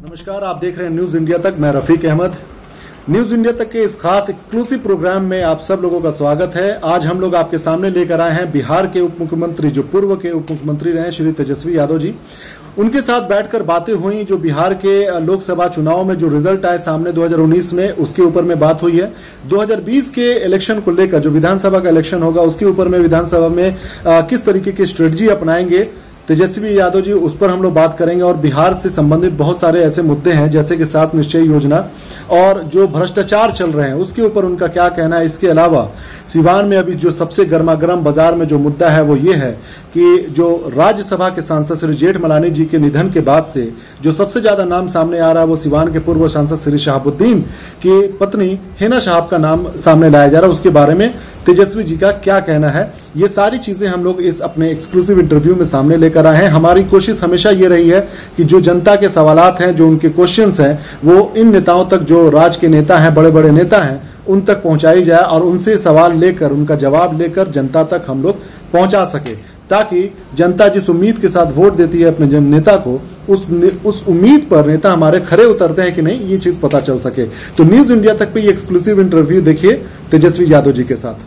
नमस्कार, आप देख रहे हैं न्यूज इंडिया तक। मैं रफीक अहमद। न्यूज इंडिया तक के इस खास एक्सक्लूसिव प्रोग्राम में आप सब लोगों का स्वागत है। आज हम लोग आपके सामने लेकर आए हैं बिहार के उप मुख्यमंत्री, जो पूर्व के उप मुख्यमंत्री रहे श्री तेजस्वी यादव जी। उनके साथ बैठकर बातें हुई। जो बिहार के लोकसभा चुनाव में जो रिजल्ट आए सामने 2019 में, उसके ऊपर में बात हुई है। 2020 के इलेक्शन को लेकर, जो विधानसभा का इलेक्शन होगा उसके ऊपर में विधानसभा में किस तरीके की स्ट्रेटजी अपनाएंगे तेजस्वी यादव जी, उस पर हम लोग बात करेंगे। और बिहार से संबंधित बहुत सारे ऐसे मुद्दे हैं जैसे कि 7 निश्चय योजना और जो भ्रष्टाचार चल रहे हैं उसके ऊपर उनका क्या कहना है। इसके अलावा सिवान में अभी जो सबसे गर्मागर्म बाजार में जो मुद्दा है वो ये है कि जो राज्यसभा के सांसद श्री जेठमलानी जी के निधन के बाद से जो सबसे ज्यादा नाम सामने आ रहा है वो सिवान के पूर्व सांसद श्री शहाबुद्दीन की पत्नी हिना शहाब का नाम सामने लाया जा रहा है। उसके बारे में तेजस्वी जी का क्या कहना है, ये सारी चीजें हम लोग इस अपने एक्सक्लूसिव इंटरव्यू में सामने लेकर आए हैं। हमारी कोशिश हमेशा ये रही है कि जो जनता के सवालात हैं, जो उनके क्वेश्चंस हैं, वो इन नेताओं तक, जो राज के नेता हैं, बड़े बड़े नेता हैं, उन तक पहुंचाई जाए और उनसे सवाल लेकर, उनका जवाब लेकर जनता तक हम लोग पहुंचा सके, ताकि जनता जिस उम्मीद के साथ वोट देती है अपने नेता को, उस उम्मीद पर नेता हमारे खरे उतरते हैं कि नहीं, ये चीज पता चल सके। तो न्यूज इंडिया तक पे ये एक्सक्लूसिव इंटरव्यू देखिए तेजस्वी यादव जी के साथ।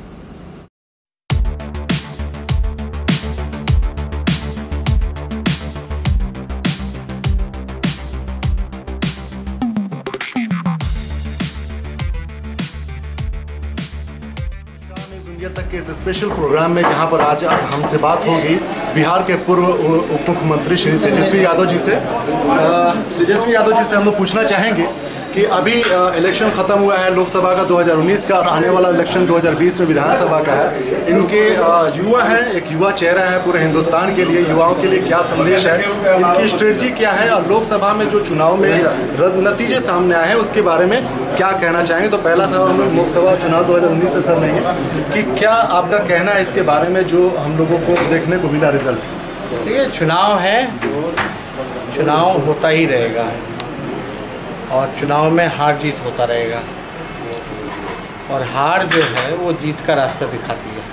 तक के इस स्पेशल प्रोग्राम में, जहां पर आज हमसे बात होगी बिहार के पूर्व उप मुख्यमंत्री श्री तेजस्वी यादव जी से। तेजस्वी यादव जी से हम लोग पूछना चाहेंगे कि अभी इलेक्शन खत्म हुआ है लोकसभा का 2019 का, और आने वाला इलेक्शन 2020 में विधानसभा का है। इनके युवा हैं, एक युवा चेहरा है पूरे हिंदुस्तान के लिए, युवाओं के लिए क्या संदेश है, इनकी स्ट्रेटजी क्या है, और लोकसभा में जो चुनाव में नतीजे सामने आए हैं उसके बारे में क्या कहना चाहेंगे। तो पहला सवाल हम लोग लोकसभा चुनाव 2019 से सर लेंगे कि क्या आपका कहना है इसके बारे में, जो हम लोगों को देखने को मिला रिजल्ट। देखिए, चुनाव है, चुनाव होता ही रहेगा और चुनाव में हार जीत होता रहेगा, और हार जो है वो जीत का रास्ता दिखाती है।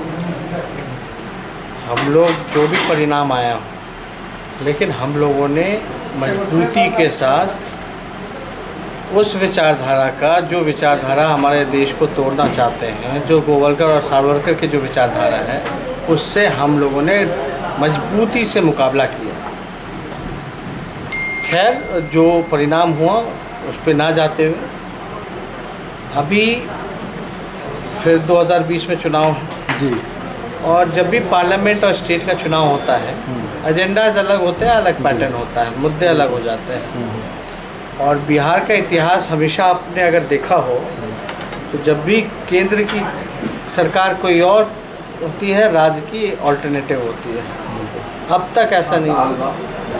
हम लोग जो भी परिणाम आया हो, लेकिन हम लोगों ने मजबूती के साथ उस विचारधारा का, जो विचारधारा हमारे देश को तोड़ना चाहते हैं, जो गोवलकर और सावरकर की जो विचारधारा है, उससे हम लोगों ने मजबूती से मुकाबला किया। खैर, जो परिणाम हुआ उस पर ना जाते हुए, अभी फिर 2020 में चुनाव है जी, और जब भी पार्लियामेंट और स्टेट का चुनाव होता है, एजेंडाज अलग होते हैं, अलग पैटर्न होता है, मुद्दे अलग हो जाते हैं। और बिहार का इतिहास हमेशा आपने अगर देखा हो तो जब भी केंद्र की सरकार कोई और होती है, राज्य की ऑल्टरनेटिव होती है। अब तक ऐसा नहीं हुआ।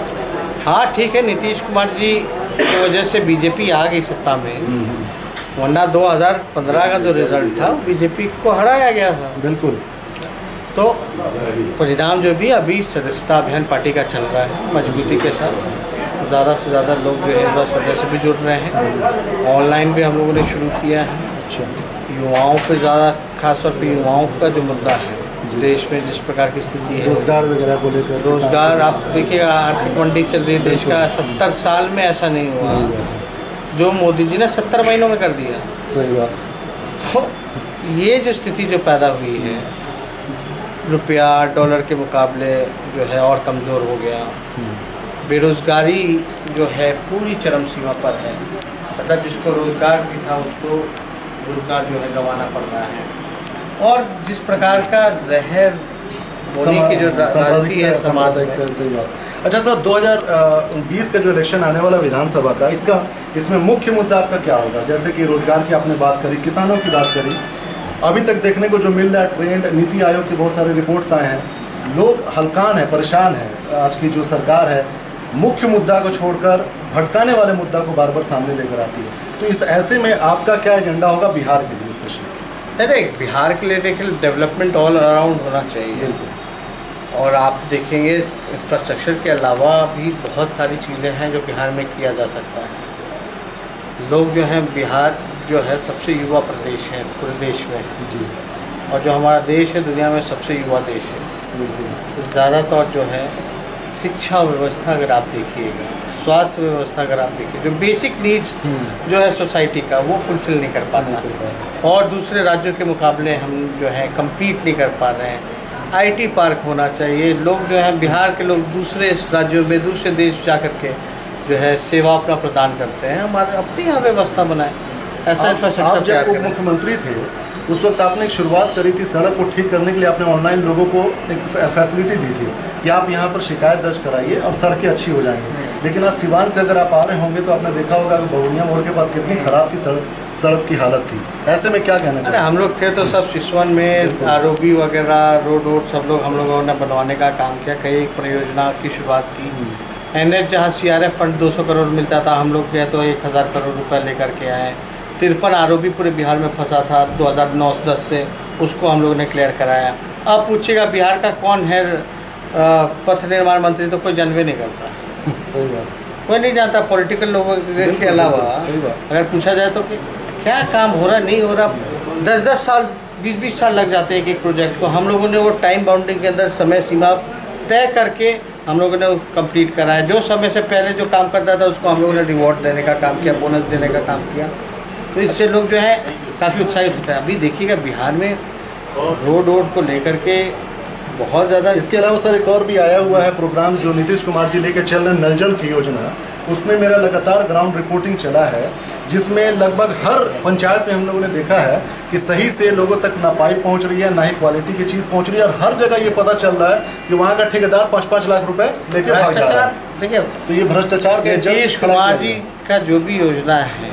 हाँ ठीक है, नीतीश कुमार जी की वजह से बीजेपी आ गई सत्ता में, वरना 2015 का जो रिजल्ट था बीजेपी को हराया गया था। बिल्कुल। तो परिणाम जो भी, अभी सदस्यता अभियान पार्टी का चल रहा है मजबूती के साथ, ज़्यादा से ज़्यादा लोग जो है सदस्य भी जुड़ रहे हैं। ऑनलाइन भी हम लोगों ने शुरू किया है। अच्छा। युवाओं पे ज़्यादा, खासतौर पे युवाओं का जो मुद्दा है देश में, जिस प्रकार की स्थिति है, रोजगार वगैरह को लेकर, रोजगार आप देखिएगा, आर्थिक मंदी चल रही है देश का। 70 साल में ऐसा नहीं हुआ जो मोदी जी ने 70 महीनों में कर दिया। सही बात। तो ये जो स्थिति जो पैदा हुई है, रुपया डॉलर के मुकाबले जो है और कमज़ोर हो गया, बेरोज़गारी जो है पूरी चरम सीमा पर है, मतलब जिसको रोज़गार भी था उसको रोज़गार जो है गंवाना पड़ रहा है। और जिस प्रकार का जहर बोने की जो राजनीति है, सही बात। अच्छा सर, 2020 का जो इलेक्शन आने वाला विधानसभा का, इसमें मुख्य मुद्दा आपका क्या होगा? जैसे कि रोजगार की आपने बात करी, किसानों की बात करी, अभी तक देखने को जो मिल रहा है ट्रेंड, नीति आयोग के बहुत सारे रिपोर्ट्स आए हैं, लोग हलकान है, परेशान है। आज की जो सरकार है मुख्य मुद्दा को छोड़कर भटकाने वाले मुद्दा को बार बार सामने लेकर आती है। तो इस ऐसे में आपका क्या एजेंडा होगा बिहार के लिए स्पेशली? अरे बिहार के लिए देखिए, डेवलपमेंट ऑल अराउंड होना चाहिए। और आप देखेंगे इंफ्रास्ट्रक्चर के अलावा भी बहुत सारी चीज़ें हैं जो बिहार में किया जा सकता है। लोग जो हैं, बिहार जो है सबसे युवा प्रदेश है पूरे देश में जी, और जो हमारा देश है दुनिया में सबसे युवा देश है। तो ज़्यादातर जो है शिक्षा व्यवस्था अगर आप देखिएगा, स्वास्थ्य व्यवस्था अगर आप देखिए, जो बेसिक नीड्स जो है सोसाइटी का, वो फुलफिल नहीं कर पाता, और दूसरे राज्यों के मुकाबले हम जो है कम्पीट नहीं कर पा रहे हैं। आईटी पार्क होना चाहिए, लोग जो है बिहार के लोग दूसरे राज्यों में, दूसरे देश जा कर के जो है सेवा अपना प्रदान करते हैं, हमारे अपनी यहाँ व्यवस्था बनाए, ऐसा इंफ्रास्ट्रक्चर तैयार करें। जब उप मुख्यमंत्री थे उस वक्त आपने एक शुरुआत करी थी, सड़क को ठीक करने के लिए आपने ऑनलाइन लोगों को एक फैसिलिटी दी थी कि आप यहाँ पर शिकायत दर्ज कराइए और सड़कें अच्छी हो जाएंगी। लेकिन आज सिवान से अगर आप आ रहे होंगे तो आपने देखा होगा कि बगुनिया मोड़ के पास कितनी खराब की सड़क की हालत थी। ऐसे में क्या कहना चाहिए? हम लोग थे तो सब सिसवन में आरओबी वगैरह रोड सब लोग हम लोगों ने बनवाने का काम किया, कई परियोजना की शुरुआत की। NH जहाँ CRF फंड 200 करोड़ मिलता था, हम लोग गए तो 1000 करोड़ रुपये लेकर के आए। 53 आरओबी पूरे बिहार में फंसा था 2009-10 से, उसको हम लोग ने क्लियर कराया। अब पूछिएगा बिहार का कौन है पथ निर्माण मंत्री, तो कोई जानवे नहीं करता। सही बात, कोई नहीं जानता पॉलिटिकल लोगों के अलावा। अगर पूछा जाए तो कि क्या काम हो रहा नहीं हो रहा, 10-10 साल 20-20 साल लग जाते हैं एक प्रोजेक्ट को। हम लोगों ने वो टाइम बाउंडिंग के अंदर समय सीमा तय करके हम लोगों ने कंप्लीट कराया। जो समय से पहले जो काम करता था उसको हम लोगों ने रिवॉर्ड देने का काम किया, बोनस देने का काम किया, तो इससे लोग जो है काफ़ी उत्साहित होते हैं। अभी देखिएगा बिहार में रोड को लेकर के बहुत ज़्यादा। इसके अलावा सर एक और भी आया हुआ है प्रोग्राम जो नीतीश कुमार जी लेकर चल रहे हैं, नल जल की योजना। उसमें मेरा लगातार ग्राउंड रिपोर्टिंग चला है, जिसमें लगभग हर पंचायत में हम लोगों ने देखा है कि सही से लोगों तक ना पाइप पहुंच रही है, ना ही क्वालिटी की चीज़ पहुंच रही है, और हर जगह ये पता चल रहा है कि वहाँ का ठेकेदार 5-5 लाख रुपए लेके भाग जा रहा है। देखिए, तो ये भ्रष्टाचार के नीतीश कुमार जी का जो भी योजना है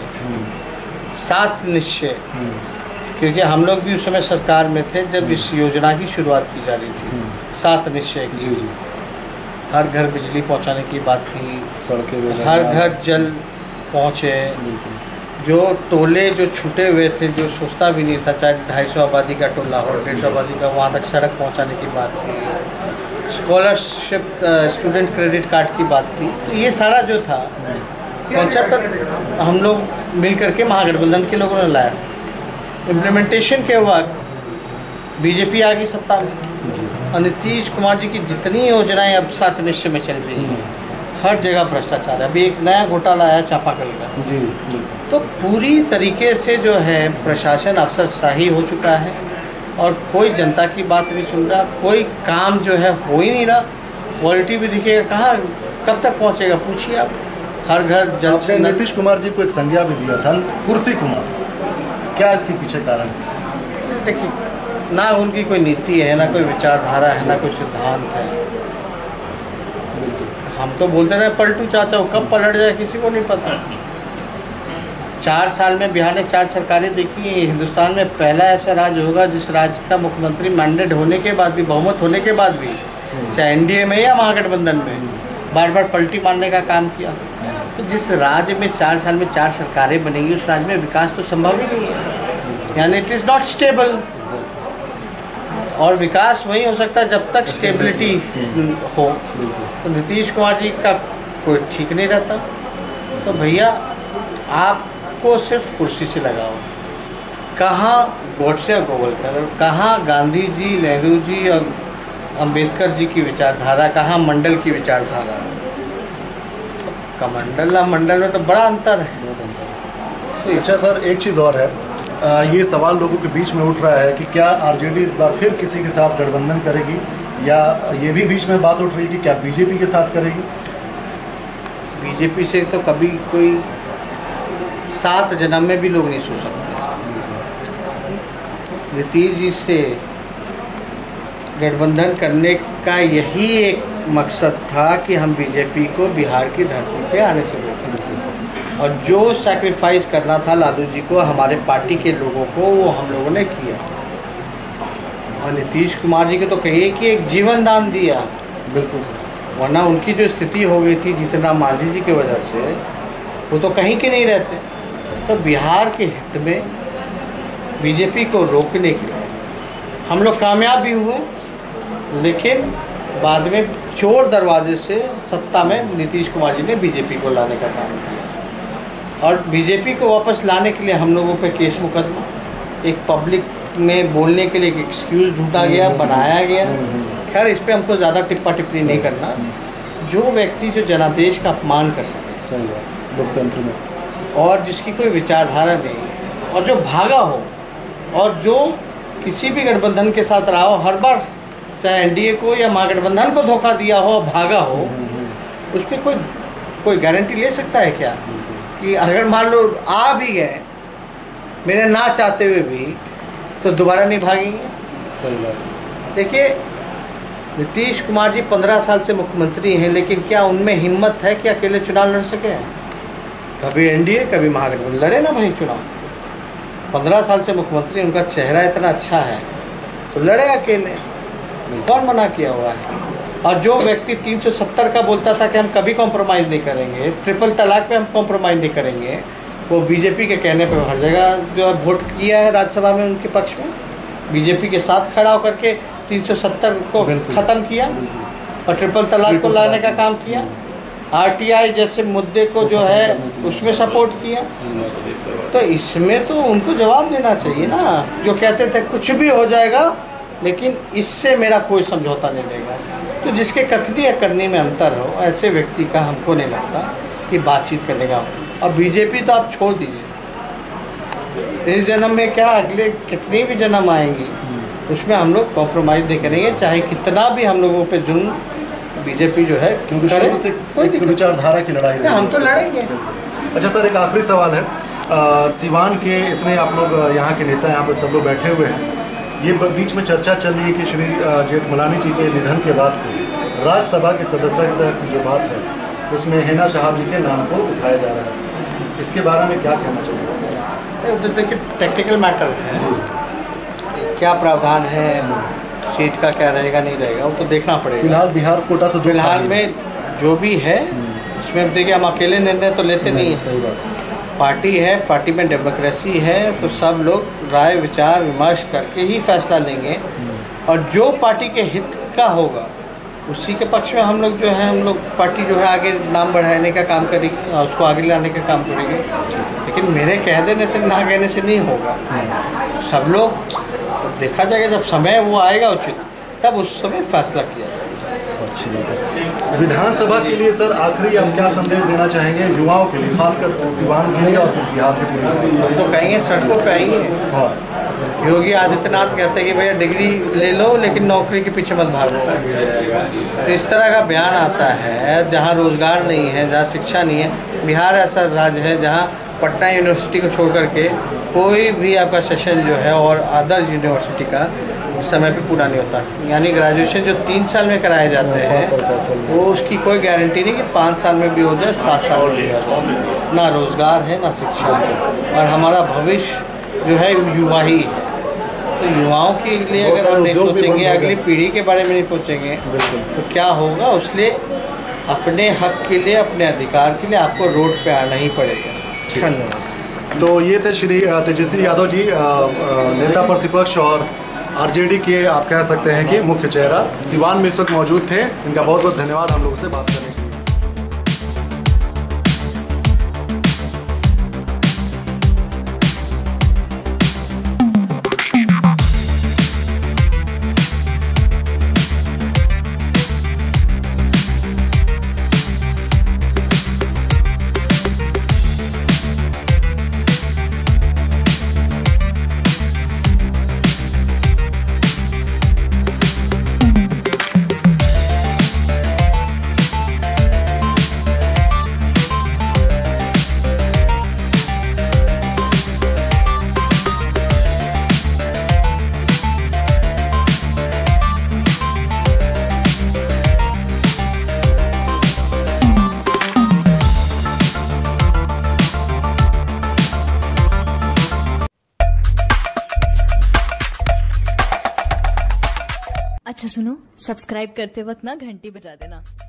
7 निश्चय, क्योंकि हम लोग भी उस समय सरकार में थे जब इस योजना की शुरुआत की जा रही थी। 7 निश्चय की, हर घर बिजली पहुंचाने की बात थी, सड़कें, हर घर जल पहुंचे, जो टोले जो छूटे हुए थे, जो सोचता भी नहीं था, चाहे 250 आबादी का टोला हो, 150 आबादी का, वहाँ तक सड़क पहुंचाने की बात थी, स्कॉलरशिप स्टूडेंट क्रेडिट कार्ड की बात थी। तो ये सारा जो था कॉन्सेप्ट हम लोग मिल करके महागठबंधन के लोगों ने लाया। इम्प्लीमेंटेशन के बाद बीजेपी आ गई सत्ता में, और नीतीश कुमार जी की जितनी योजनाएं अब 7 निश्चय में चल रही हैं, हर जगह भ्रष्टाचार है। अभी एक नया घोटाला आया चापाकल का जी। तो पूरी तरीके से जो है प्रशासन अफसरशाही हो चुका है, और कोई जनता की बात नहीं सुन रहा, कोई काम जो है हो ही नहीं रहा। क्वालिटी भी दिखेगा कहाँ, कब तक पहुँचेगा पूछिए आप। हर घर जल से नीतीश कुमार जी को एक संज्ञा भी दिया था, कुर्सी कुमार, क्या इसके पीछे कारण? देखिए, ना उनकी कोई नीति है, ना कोई विचारधारा है, ना कोई सिद्धांत है। हम तो बोलते रहे पलटू चाचा, कब पलट जाए किसी को नहीं पता। 4 साल में बिहार ने 4 सरकारें देखी। हिंदुस्तान में पहला ऐसा राज्य होगा जिस राज्य का मुख्यमंत्री मैंडेट होने के बाद भी, बहुमत होने के बाद भी, चाहे NDA में या महागठबंधन में, बार बार पलटी मारने का काम किया। तो जिस राज्य में 4 साल में 4 सरकारें बनेंगी, उस राज्य में विकास तो संभव ही नहीं है, यानी इट इज़ नॉट स्टेबल। और विकास वही हो सकता है जब तक स्टेबिलिटी हो। तो नीतीश कुमार जी का कोई ठीक नहीं रहता। तो भैया आपको सिर्फ कुर्सी से लगाओ, कहाँ गोडसे और गोवलकर, कहाँ गांधी जी, नेहरू जी और अंबेडकर जी की विचारधारा, कहाँ मंडल की विचारधारा। कमंडल मंडल में तो बड़ा अंतर है। तो अच्छा सर, एक चीज़ और है, ये सवाल लोगों के बीच में उठ रहा है कि क्या आरजेडी इस बार फिर किसी के साथ गठबंधन करेगी, या ये भी बीच में बात उठ रही है कि क्या बीजेपी के साथ करेगी? बीजेपी से तो कभी कोई 7 जन्म में भी लोग नहीं सोच सकते। नीतीश जी से गठबंधन करने का यही एक मकसद था कि हम बीजेपी को बिहार की धरती पे आने से रोकें, और जो सैक्रिफाइस करना था लालू जी को, हमारे पार्टी के लोगों को, वो हम लोगों ने किया। और नीतीश कुमार जी को तो कहिए कि एक जीवन दान दिया। बिल्कुल सर, वरना उनकी जो स्थिति हो गई थी जीतनराम मांझी जी की वजह से, वो तो कहीं के नहीं रहते। तो बिहार के हित में बीजेपी को रोकने के लिए हम लोग कामयाब भी हुए, लेकिन बाद में चोर दरवाजे से सत्ता में नीतीश कुमार जी ने बीजेपी को लाने का काम किया। और बीजेपी को वापस लाने के लिए हम लोगों पे केस मुकदमा, एक पब्लिक में बोलने के लिए एक एक्सक्यूज़ ढूंढा गया, बनाया गया। खैर इस पर हमको ज़्यादा टिप्पा टिप्पणी नहीं करना, जो व्यक्ति जो जनादेश का अपमान कर सके, सही बात, लोकतंत्र में, और जिसकी कोई विचारधारा नहीं, और जो भागा हो, और जो किसी भी गठबंधन के साथ रहा हो, हर बार चाहे एनडीए को या महागठबंधन को धोखा दिया हो, भागा हो, उस पर कोई गारंटी ले सकता है क्या कि अगर मान लो आ भी गए मेरे ना चाहते हुए भी, तो दोबारा नहीं भागेंगे? सही बात। देखिए, नीतीश कुमार जी 15 साल से मुख्यमंत्री हैं, लेकिन क्या उनमें हिम्मत है कि अकेले चुनाव लड़ सके हैं? कभी एनडीए कभी महागठबंधन लड़े ना भाई चुनाव। 15 साल से मुख्यमंत्री, उनका चेहरा इतना अच्छा है तो लड़े अकेले, कौन मना किया हुआ है? और जो व्यक्ति 370 का बोलता था कि हम कभी कॉम्प्रोमाइज़ नहीं करेंगे, ट्रिपल तलाक पे हम कॉम्प्रोमाइज़ नहीं करेंगे, वो बीजेपी के कहने पे हर जगह जो है वोट किया है राज्यसभा में उनके पक्ष में, बीजेपी के साथ खड़ा होकर के 370 को ख़त्म किया और ट्रिपल तलाक को लाने का काम किया, आरटीआई जैसे मुद्दे को जो है उसमें सपोर्ट किया। तो इसमें तो उनको जवाब देना चाहिए ना, जो कहते थे कुछ भी हो जाएगा लेकिन इससे मेरा कोई समझौता नहीं लेगा। तो जिसके कथनी या करनी में अंतर हो, ऐसे व्यक्ति का हमको नहीं लगता कि बातचीत करने का हो। और बीजेपी तो आप छोड़ दीजिए, इस जन्म में क्या, अगले कितनी भी जन्म आएंगी उसमें हम लोग कॉम्प्रोमाइज़ नहीं करेंगे, चाहे कितना भी हम लोगों पे जुल्म बीजेपी जो है क्योंकि शुरू से कोई विचारधारा की लड़ाई नहीं, हम तो लड़ेंगे। अच्छा सर, एक आखिरी सवाल है, सिवान के इतने आप लोग यहाँ के नेता यहाँ पर सब लोग बैठे हुए हैं, ये बीच में चर्चा चल रही है कि श्री जेठमलानी जी के निधन के बाद से राज्यसभा के सदस्यता की जो बात है उसमें हिना साहब जी के नाम को उठाया जा रहा है, इसके बारे में क्या कहना चाहिए? देखिए, टेक्निकल मैटर है, क्या प्रावधान है, सीट का क्या रहेगा नहीं रहेगा वो तो देखना पड़ेगा। फिलहाल बिहार कोटा से फिलहाल में जो भी है उसमें देखिए हम अकेले निर्णय तो लेते नहीं है, सही बात, पार्टी है, पार्टी में डेमोक्रेसी है, तो सब लोग राय विचार विमर्श करके ही फैसला लेंगे और जो पार्टी के हित का होगा उसी के पक्ष में हम लोग जो है, हम लोग पार्टी जो है आगे नाम बढ़ाने का काम करेगी और उसको आगे लाने का काम करेंगे। लेकिन मेरे कह देने से ना कहने से नहीं होगा, सब लोग देखा जाएगा, जब समय वो आएगा उचित तब उस समय फैसला किया जाएगा। अच्छी बात है। विधानसभा के लिए सर आखिरी आप क्या संदेश देना चाहेंगे युवाओं के लिए, खासकर सिवान के लिए और बिहार के पूरे? हम तो कहेंगे सड़कों पे आएंगे। हाँ, योगी आदित्यनाथ कहते हैं कि भैया डिग्री ले लो लेकिन नौकरी के पीछे मत भागो। तो इस तरह का बयान आता है, जहाँ रोज़गार नहीं है, जहाँ शिक्षा नहीं है। बिहार ऐसा राज्य है जहाँ पटना यूनिवर्सिटी को छोड़ करके कोई भी आपका सेशन जो है और अदर यूनिवर्सिटी का समय पे पूरा नहीं होता, यानी ग्रेजुएशन जो 3 साल में कराए जाते हैं वो उसकी कोई गारंटी नहीं कि 5 साल में भी हो जाए, 7 साल में भी हो जाए। ना रोज़गार है ना शिक्षा है, और हमारा भविष्य जो है युवा ही है। तो युवाओं के लिए अगर हम नहीं सोचेंगे, अगली पीढ़ी के बारे में नहीं सोचेंगे तो क्या होगा? उसलिए अपने हक के लिए, अपने अधिकार के लिए आपको रोड पे आना ही पड़ेगा। धन्यवाद। तो ये थे श्री तेजस्वी यादव जी, नेता प्रतिपक्ष और आरजेडी के आप कह सकते हैं कि मुख्य चेहरा, सिवान में इस वक्त मौजूद थे। इनका बहुत बहुत धन्यवाद हम लोगों से बात करने के लिए। अच्छा सुनो, सब्सक्राइब करते वक्त ना घंटी बजा देना।